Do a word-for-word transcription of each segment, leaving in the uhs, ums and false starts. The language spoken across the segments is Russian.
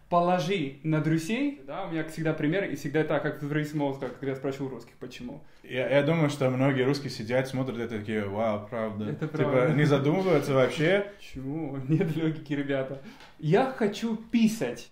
положи на друзей, да, у меня всегда пример, и всегда так, как в рейс мозга, когда я спрашиваю русских, почему. Я, я думаю, что многие русские сидят, смотрят и такие, вау, правда. Это типа, правда. не задумываются вообще. Почему? Нет логики, ребята. Я хочу писать.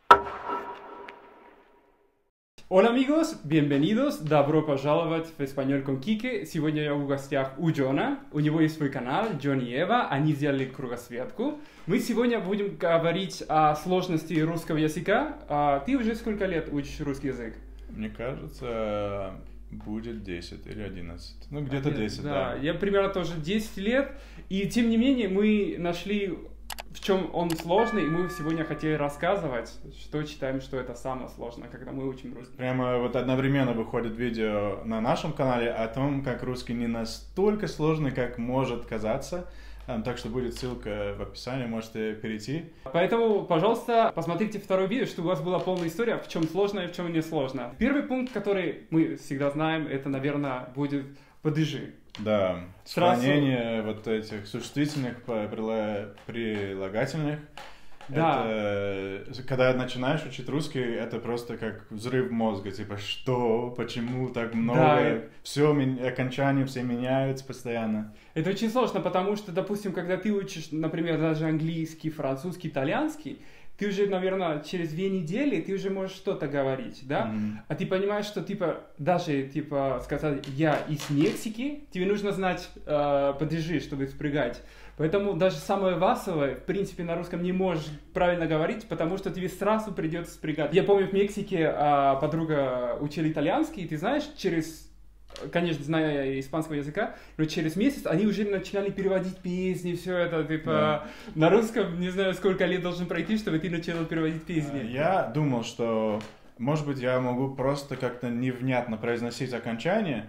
Hola amigos, bienvenidos, добро пожаловать в Español con Kike. Сегодня я в гостях у Джона, у него есть свой канал, Джон и Ева, они сделали кругосветку. Мы сегодня будем говорить о сложности русского языка. А ты уже сколько лет учишь русский язык? Мне кажется, будет десять или одиннадцать. Ну, где-то десять, да. да. Я примерно тоже десять лет, и тем не менее мы нашли, в чем он сложный, и мы сегодня хотели рассказывать, что считаем, что это самое сложное, когда мы учим русский. Прямо вот одновременно выходит видео на нашем канале о том, как русский не настолько сложный, как может казаться. Так что будет ссылка в описании, можете перейти. Поэтому, пожалуйста, посмотрите второе видео, чтобы у вас была полная история, в чем сложно и в чем не сложно. Первый пункт, который мы всегда знаем, это, наверное, будет падежи. Да, Сразу... склонение вот этих существительных, прилагательных. Да. Это, когда начинаешь учить русский, это просто как взрыв мозга. Типа, что, почему так много, да. все, окончания все меняются постоянно. Это очень сложно, потому что, допустим, когда ты учишь, например, даже английский, французский, итальянский, ты уже, наверное, через две недели ты уже можешь что-то говорить, да? Mm-hmm. А ты понимаешь, что, типа, даже, типа, сказать «я из Мексики», тебе нужно знать э, падежи, чтобы спрягать. Поэтому даже самое васовое, в принципе, на русском не можешь правильно говорить, потому что тебе сразу придется спрягать. Я помню, в Мексике э, подруга учила итальянский, и ты знаешь, через... Конечно, зная испанского языка, но через месяц они уже начинали переводить песни, все это, типа, да. На русском, не знаю, сколько лет должен пройти, чтобы ты начал переводить песни. Я думал, что, может быть, я могу просто как-то невнятно произносить окончание,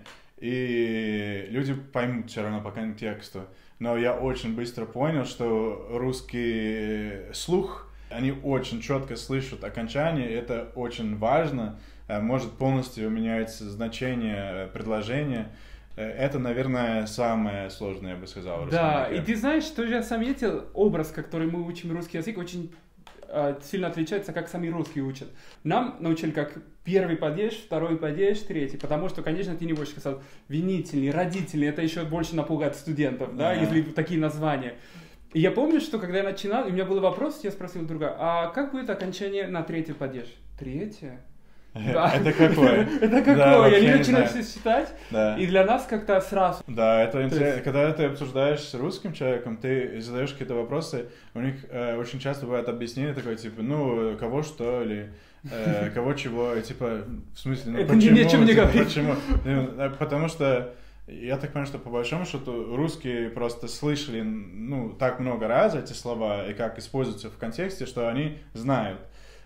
и люди поймут все равно по контексту. Но я очень быстро понял, что русский слух, они очень четко слышат окончание, и это очень важно. Может полностью меняется значение предложения. Это, наверное, самое сложное, я бы сказал. В да, языке. И ты знаешь, что я заметил, образ, который мы учим русский язык, очень э, сильно отличается, как сами русские учат. Нам научили как первый падеж, второй падеж, третий, потому что, конечно, ты не будешь сказать винительный, родительный, это еще больше напугает студентов, да, ага. Если такие названия. И я помню, что когда я начинал, у меня был вопрос, я спросил друга, а как будет окончание на третий падеж? Третье? Да. Это какое? Это какое? Да, я не начинаю все считать, да. И для нас как-то сразу. Да, это интересно. есть... Когда ты обсуждаешь с русским человеком, ты задаешь какие-то вопросы, у них э, очень часто бывает объяснение такое, типа, ну, кого что, или э, кого чего, и типа, в смысле, ну, это почему? Ни, ничем не типа, говорит. Почему? Потому что я так понимаю, что по большому счету русские просто слышали, ну, так много раз эти слова, и как используются в контексте, что они знают.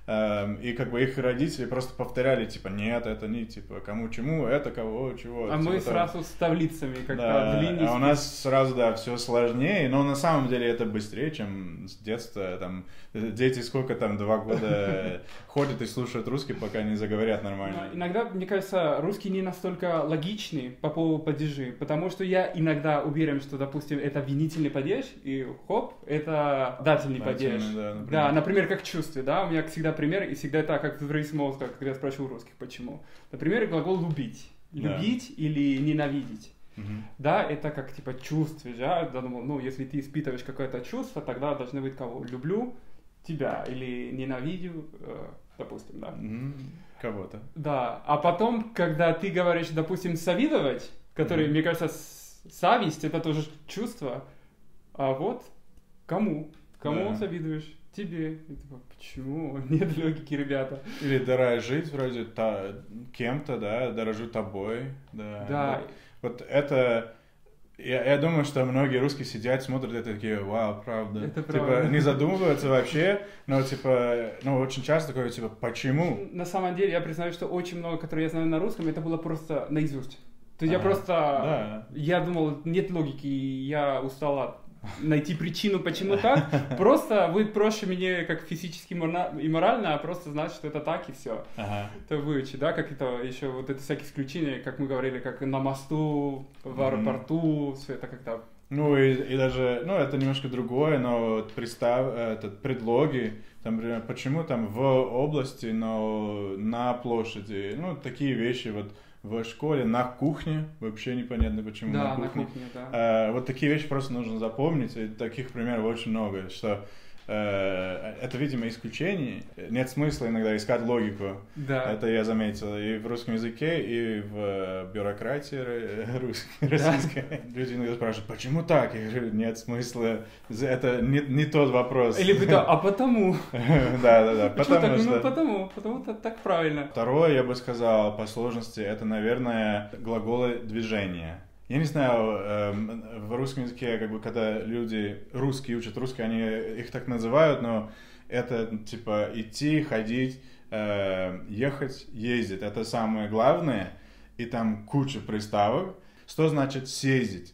И как бы их родители просто повторяли, типа, нет, это не, типа, кому чему, это кого, чего. А типа, мы сразу там... с таблицами, как-то да, в линии. А у нас сразу, да, все сложнее, но на самом деле это быстрее, чем с детства. Там, дети сколько там, два года ходят и слушают русский, пока не заговорят нормально. Но иногда, мне кажется, русский не настолько логичный по поводу падежей, потому что я иногда уверен, что, допустим, это винительный падеж, и хоп, это дательный падеж. Да, например. Да, например, как чувствие, да, у меня всегда пример, и всегда так, как в рейс мозга, когда я спрашиваю русских, почему. Например, глагол «любить». Любить да. Или ненавидеть. Угу. Да, это как типа чувствие, да, я думал, ну, если ты испытываешь какое-то чувство, тогда должны быть кого? Люблю тебя или ненавидю, э, допустим, да. Угу. Кого-то. Да, а потом, когда ты говоришь, допустим, завидовать, который, угу. мне кажется, зависть, это тоже чувство, а вот кому? Кому да. завидуешь? Тебе. И типа, почему? Нет логики, ребята. Или дорожить вроде та, кем-то, да, дорожу тобой. Да. Да. Вот это... Я, я думаю, что многие русские сидят, смотрят и такие, вау, правда. Это типа, правда. Не задумываются вообще, но, типа, ну, очень часто такое, типа, почему? На самом деле, я признаю, что очень много, которые я знаю на русском, это было просто наизусть. То есть ага. я просто... Да. Я думал, нет логики, я устал от найти причину, почему так. Просто будет проще мне как физически и морально, а просто знать, что это так и все. Ага. Это выучить, да, как это еще вот это всякие исключения, как мы говорили, как на мосту, в аэропорту, mm-hmm. все это как-то Ну и, и даже, ну это немножко другое, но вот пристав, этот, предлоги, там, например, почему там в области, но на площади, ну такие вещи вот в школе, на кухне, вообще непонятно почему Да, на кухне. на кухне, да. А, вот такие вещи просто нужно запомнить, и таких примеров очень много, что это, видимо, исключение. Нет смысла иногда искать логику. Да. Это я заметил и в русском языке, и в бюрократии русской, российской. Да. Люди иногда спрашивают, почему так? Я говорю, нет смысла. Это не, не тот вопрос. Или да, а потому? Да, да, да. Потому что... Ну, потому, потому что так правильно. Второе, я бы сказал, по сложности, это, наверное, глаголы движения. Я не знаю, в русском языке, как бы, когда люди русские учат русский, они их так называют, но это типа идти, ходить, ехать, ездить. Это самое главное. И там куча приставок. Что значит съездить?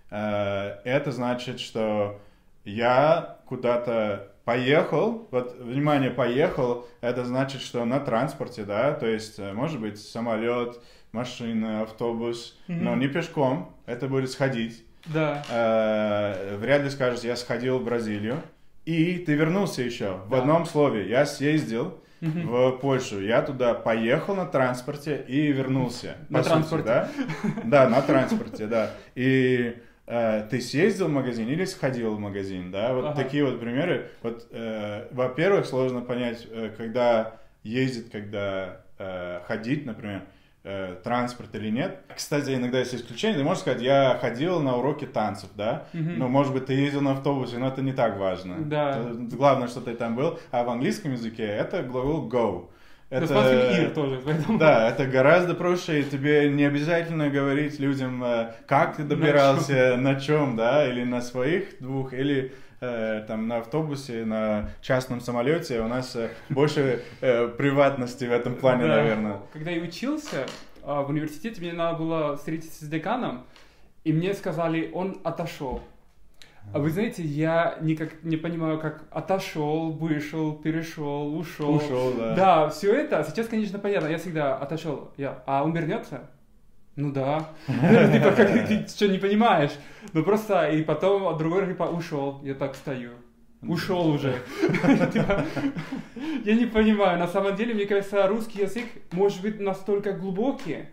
Это значит, что я куда-то поехал. Вот, внимание, поехал, это значит, что на транспорте, да, то есть, может быть, самолет, машина, автобус, mm-hmm. но не пешком, это будет сходить. Да. Э, вряд ли скажешь, я сходил в Бразилию, и ты вернулся еще. В да. одном слове, я съездил mm-hmm. в Польшу, я туда поехал на транспорте и вернулся. На транспорте? Да? Да, на транспорте, да. И э, ты съездил в магазин или сходил в магазин, да? Вот ага. такие вот примеры. Вот, э, во-первых, сложно понять, э, когда ездить, когда э, ходить, например, транспорт или нет. Кстати, иногда есть исключения. Ты можешь сказать, я ходил на уроки танцев, да? Mm-hmm. Но, может быть, ты ездил на автобусе, но это не так важно. Да. Главное, что ты там был. А в английском языке это глагол go. Это... Ir тоже, поэтому... Да, это гораздо проще, и тебе не обязательно говорить людям, как ты добирался, на чем, на чем, да, или на своих двух, или э, там на автобусе, на частном самолете. У нас э, больше э, приватности в этом плане, да. наверное. Когда я учился в университете, мне надо было встретиться с деканом, и мне сказали, он отошел. А вы знаете, я никак не понимаю, как отошел, вышел, перешел, ушел. Ушел, да. Да, все это. Сейчас, конечно, понятно. Я всегда отошел. Я, а он вернется? Ну да. Типа, как ты что, не понимаешь? Ну просто, и потом другой типа ушел. Я так стою. Ушел уже. Я не понимаю. На самом деле, мне кажется, русский язык может быть настолько глубокий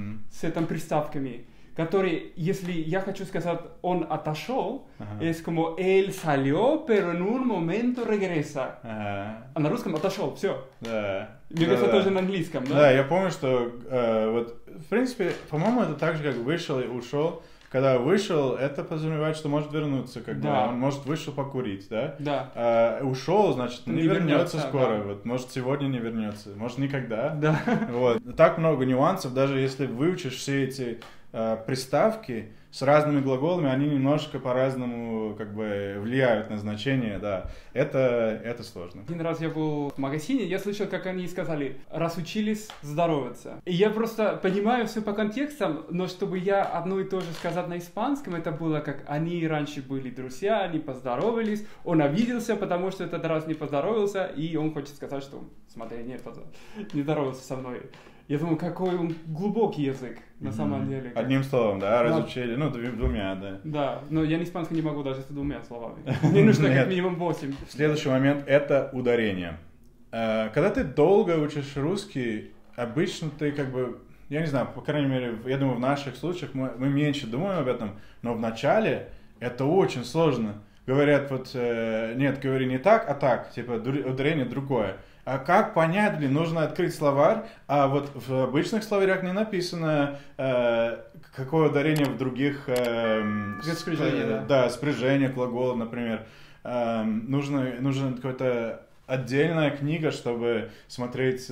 с этими приставками, который, если я хочу сказать, он отошел, uh-huh. es como él salió, pero en un momento regresa. Uh-huh. А на русском отошел, все. Да. Мне кажется, да, тоже да. на английском, да? Да, я помню, что э, вот, в принципе, по-моему, это так же, как вышел и ушел. Когда вышел, это подразумевает, что может вернуться, когда да. он может вышел покурить, да? Да. А ушел, значит, не, не вернется, вернется скоро. Да. Вот, может, сегодня не вернется, может, никогда. Да. Вот. Так много нюансов, даже если выучишь все эти э, приставки с разными глаголами, они немножко по-разному как бы влияют на значение, да. Это, это сложно. Один раз я был в магазине, я слышал, как они сказали, раз учились здороваться. И я просто понимаю все по контекстам, но чтобы я одно и то же сказать на испанском, это было как они раньше были друзья, они поздоровались, он обиделся, потому что этот раз не поздоровался, и он хочет сказать, что смотри, не, не здоровался со мной. Я думаю, какой он глубокий язык, на mm-hmm. самом деле. Одним словом, да, разучили, да. ну, двумя, да. Да, но я на испанском не могу даже с двумя словами. Мне нужно как минимум восемь. Следующий момент – это ударение. Когда ты долго учишь русский, обычно ты как бы, я не знаю, по крайней мере, я думаю, в наших случаях мы, мы меньше думаем об этом, но в начале это очень сложно. Говорят, вот, нет, говори не так, а так, типа ударение другое. А как понять, блин, нужно открыть словарь, а вот в обычных словарях не написано, э, какое ударение в других... Э, спряжение, э, да. Да, спряжение глагола, например. Э, нужно, нужна какая-то отдельная книга, чтобы смотреть,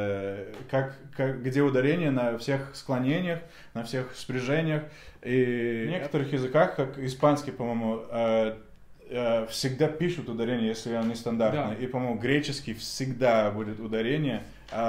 э, как, как, где ударение на всех склонениях, на всех спряжениях. И в некоторых языках, как испанский, по-моему, э, всегда пишут ударение, если оно нестандартное. Да. И, по-моему, греческий всегда будет ударение,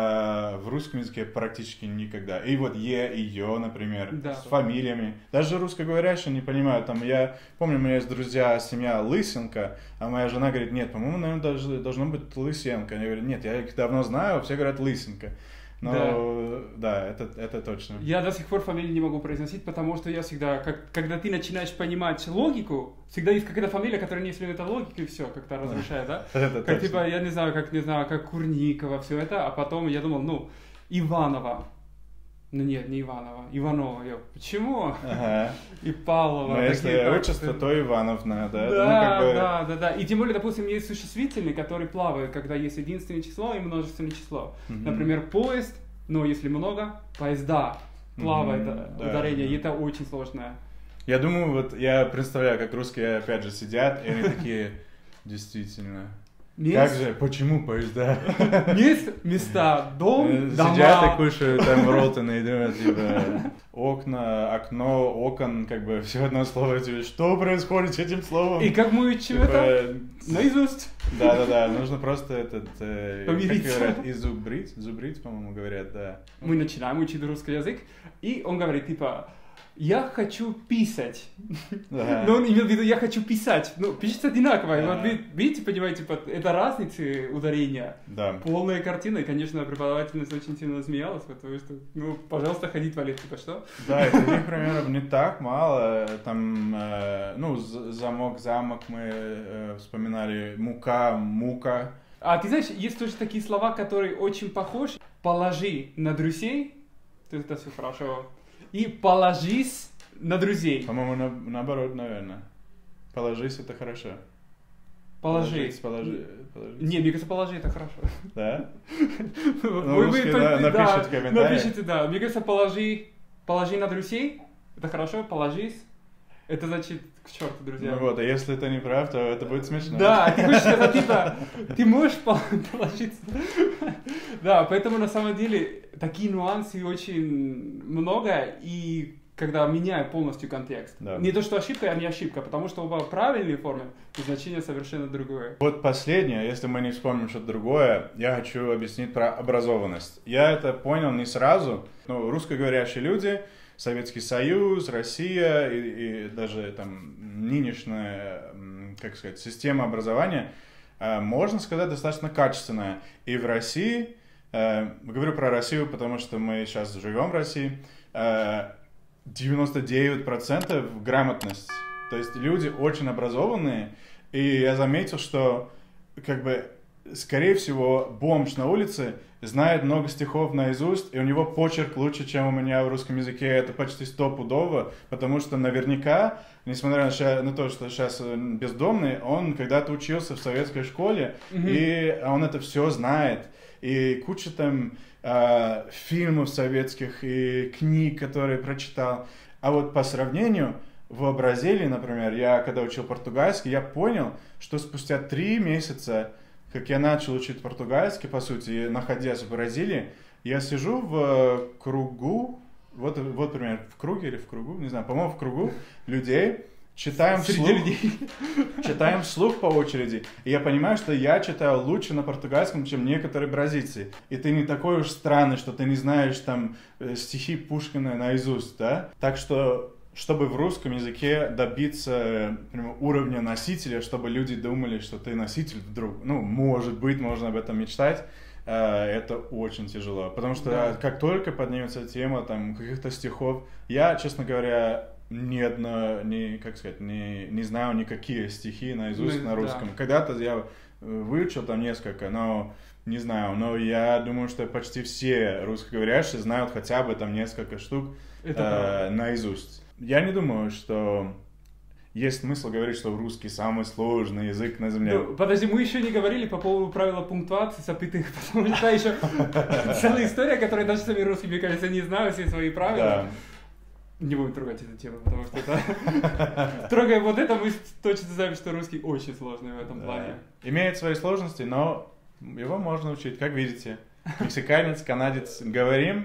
а в русском языке практически никогда. И вот «е» и «ё», например, да. с фамилиями. Даже русскоговорящие не понимают. Там, я помню, у меня есть друзья, семья Лысенко, а моя жена говорит, нет, по-моему, наверное, должно, должно быть Лысенко. Я говорю, нет, я их давно знаю, все говорят Лысенко. Но да, да это, это точно. Я до сих пор фамилию не могу произносить, потому что я всегда, как, когда ты начинаешь понимать логику, всегда есть какая-то фамилия, которая не следует логике, и все, как-то разрушает, да? Это как, типа, я не знаю, как, не знаю, как Курникова, все это, а потом я думал, ну, Иванова. Ну нет, не Иванова, Иванова. Я, почему? Ага. И Павлова. Но если отчество, то Ивановна, да? Да, ну, как бы... да, да, да. И тем более, допустим, есть существительные, которые плавают, когда есть единственное число и множественное число. Mm-hmm. Например, поезд, но если много, поезда плавает mm-hmm. ударение, да. И это очень сложное. Я думаю, вот я представляю, как русские опять же сидят, и они такие, действительно... Мест? Как же, почему поезда? Есть места, дом, дома. Сидят и кушают там роллтоны и думают, типа, окна, окно, окон, как бы все одно слово. Типа, что происходит с этим словом? И как мы учим типа, это? Наизусть. Да-да-да, нужно просто этот, э, помириться. Как говорят, изубрить, зубрить, по-моему, говорят, да. Мы начинаем учить русский язык, и он говорит, типа, я хочу писать. Да. Но он имел в виду, я хочу писать. Ну, пишется одинаково. Да. Вот видите, понимаете, это разницы ударения. Да. Полная картина. И, конечно, преподавательница очень сильно смеялась, потому что, ну, пожалуйста, ходи в туалет, типа, что? Да, и таких примеров не так мало. Там, э, ну, замок, замок мы э, вспоминали. Мука, мука. А ты знаешь, есть тоже такие слова, которые очень похожи. Положи на друзей, то это все хорошо. И положись на друзей. По-моему, на, наоборот, наверное. Положись, это хорошо. Положись. Положи, положи. Не, мне кажется, положи, это хорошо. Да? Ну, русские напишите в комментариях. Напишите, да. Мне кажется, положи, положи на друзей, это хорошо, положись. Это значит, к черту, друзья. Ну вот, а если ты не прав, то это будет смешно. Да, ты хочешь сказать, типа, ты можешь положиться. Да, поэтому на самом деле такие нюансы очень много, и когда меняют полностью контекст. Да. Не то, что ошибка, а не ошибка, потому что оба правильные формы, и значение совершенно другое. Вот последнее, если мы не вспомним что-то другое, я хочу объяснить про образованность. Я это понял не сразу, но русскоговорящие люди, Советский Союз, Россия и, и даже там нынешняя, как сказать, система образования, можно сказать, достаточно качественная. И в России, говорю про Россию, потому что мы сейчас живем в России, девяносто девять процентов грамотность. То есть люди очень образованные, и я заметил, что как бы скорее всего бомж на улице знает много стихов наизусть, и у него почерк лучше, чем у меня в русском языке. Это почти стопудово, потому что наверняка, несмотря на, на то, что сейчас бездомный, он когда-то учился в советской школе, mm-hmm. и он это все знает. И куча там э, фильмов советских и книг, которые прочитал. А вот по сравнению, в Бразилии, например, я когда учил португальский, я понял, что спустя три месяца, как я начал учить португальский, по сути, находясь в Бразилии, я сижу в кругу, вот, вот пример, в круге или в кругу, не знаю, по-моему, в кругу людей, читаем вслух, читаем вслух по очереди, и я понимаю, что я читаю лучше на португальском, чем некоторые бразильцы. И ты не такой уж странный, что ты не знаешь там стихи Пушкина наизусть, да? Так что... Чтобы в русском языке добиться например, уровня носителя, чтобы люди думали, что ты носитель вдруг, ну, может быть, можно об этом мечтать, это очень тяжело. Потому что да. Как только поднимется тема там, каких-то стихов, я, честно говоря, ни одно, ни, как сказать, не, не знаю никакие стихи наизусть ну, на русском. Да. Когда-то я выучил там несколько, но не знаю, но я думаю, что почти все русскоговорящие знают хотя бы там несколько штук э, наизусть. Я не думаю, что есть смысл говорить, что русский самый сложный язык на земле. Ну, подожди, мы еще не говорили по поводу правила пунктуации запятых, потому что еще целая история, которую даже сами русские, мне кажется, не знают все свои правила. Не будем трогать эту тему, потому что это... Трогая вот это, мы точно знаем, что русский очень сложный в этом плане. Имеет свои сложности, но его можно учить, как видите. Мексиканец, канадец, говорим...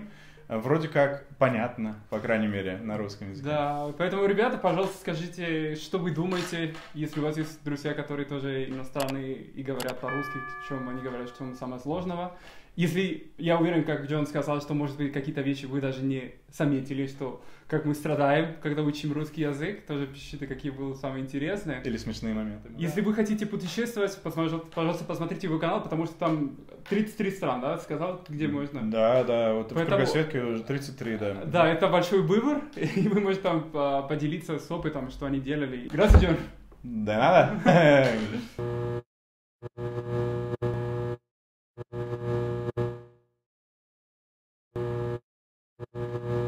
э, вроде как понятно, по крайней мере, на русском языке. Да, поэтому, ребята, пожалуйста, скажите, что вы думаете, если у вас есть друзья, которые тоже иностранные и говорят по-русски, в чем они говорят, что самое сложного. Если, я уверен, как Джон сказал, что, может быть, какие-то вещи вы даже не заметили, что как мы страдаем, когда учим русский язык, тоже пишите, какие были самые интересные. Или смешные моменты. Если вы хотите путешествовать, пожалуйста, посмотрите его канал, потому что там тридцать три страны, да, сказал, где можно. Да, да, вот Поэтому... в кругосветке уже тридцать три, да. Да, это большой выбор, и вы можете там поделиться с опытом, что они делали. Здравствуйте, Джон. Да надо.